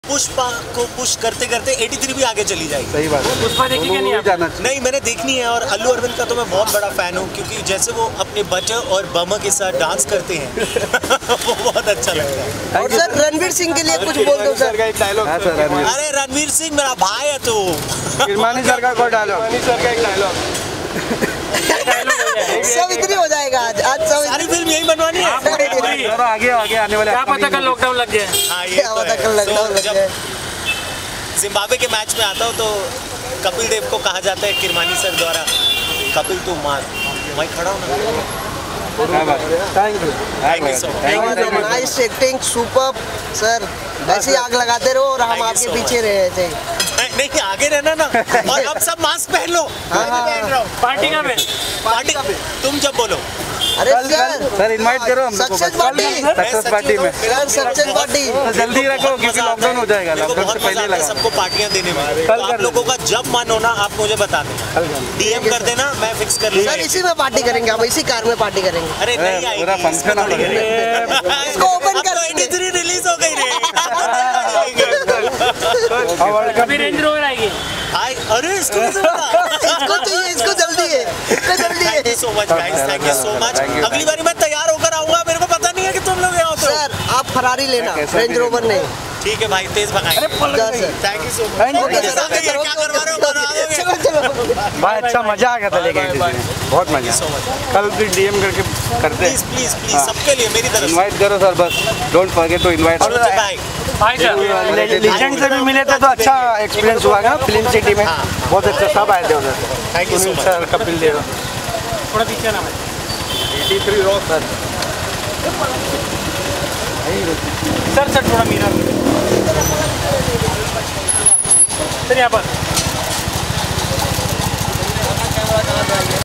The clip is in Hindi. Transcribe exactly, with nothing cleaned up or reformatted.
पुष्पा को पुश करते करते तिरासी भी आगे चली जाएगी। सही बात है। पुष्पा देखी क्या नहीं आपने? नहीं, मैंने देखनी है। और अल्लू अर्जुन का तो मैं बहुत बड़ा फैन हूँ, क्योंकि जैसे वो अपने बटर और बम के साथ डांस करते हैं वो बहुत अच्छा लगता है। और सर रणवीर सिंह के लिए कुछ बोल दो सर। अरे रणवीर सिंह मेरा भाई है। तो किरमानी सर का कोई डायलॉग, सर का एक डायलॉग सब इतनी हो जाएगा आज। आज सब सारी फिल्म यही बनवानी है। आगे आगे आने वाले, क्या पता कल लॉकडाउन लग गया। हाँ, ये क्या तो पता है। कल लॉकडाउन तो लग जब जाए। जिम्बाब्वे के मैच में आता हूँ तो कपिल देव को कहा जाता है किरमानी सर द्वारा, कपिल तू मार, मैं खड़ा हूँ ना। Thank you thank you so much. Nice acting, superb sir. ऐसी आग लगाते रहो और हम आपके पीछे रहे थे। नहीं, आगे रहना ना। और अब सब मास्क पहन लो। मैं नहीं पहन रहा हूँ। पार्टी का में पार्टी तुम जब बोलो। अरे सर सर इनवाइट करो हम लोग को, सक्सेस पार्टी, सक्सेस पार्टी में सर सक्सेस पार्टी जल्दी रखो क्योंकि लॉकडाउन हो जाएगा। मेरे को लॉकडाउन बहुत से मजा पहले आता है लगा सबको पार्टियां देने में। तो आप लोगों का जब मन होना आप मुझे बता देना, डीएम कर देना, मैं फिक्स कर लूंगा। सर इसी में पार्टी करेंगे, हम इसी कार में पार्टी करेंगे। अरे नहीं आएगी, पूरा फंक्शन हो गया। इसको open कर तिरासी रिलीज हो गई रे। अभी रेंज रोवर आएगी। हाय, अरे इसको कैसे पता? इसको चाहिए, इसको जल्दी है, इसको जल्दी थैंक यू है। So much guys, thank you so much. अगली बारी मैं तैयार होकर आऊंगा, मेरे को पता नहीं है कि तुम लोग यहाँ होते हो। सर आप फरारी लेना, रेंज रोवर नहीं। ठीक है भाई, तेज भगाएंगे। Thank you so much. Okay sir, okay, क्या करवा रहे हो, बना दोगे? चलो चलो। भाई अच्छा मजा आ गया था लेकिन बहुत मजा। So much. कल फिर डीएम करके करते प्लीज हैं। प्लीज प्लीज सबके लिए मेरी तरफ से। इनवाइट करो सर, बस don't forget to invite. Bye. भाई सर लेजेंड से भी मिले थे तो अच्छा एक्सपीरियंस हुआ ना फिल्म सिटी में। बहुत अच्छा, सब आए थे उधर। Thank you so much. Sir, Kapil Dev, थोड़ा पीछे ना भाई। तिरासी रॉक सर। सर सर थोड़ा मीरा सर यहाँ पर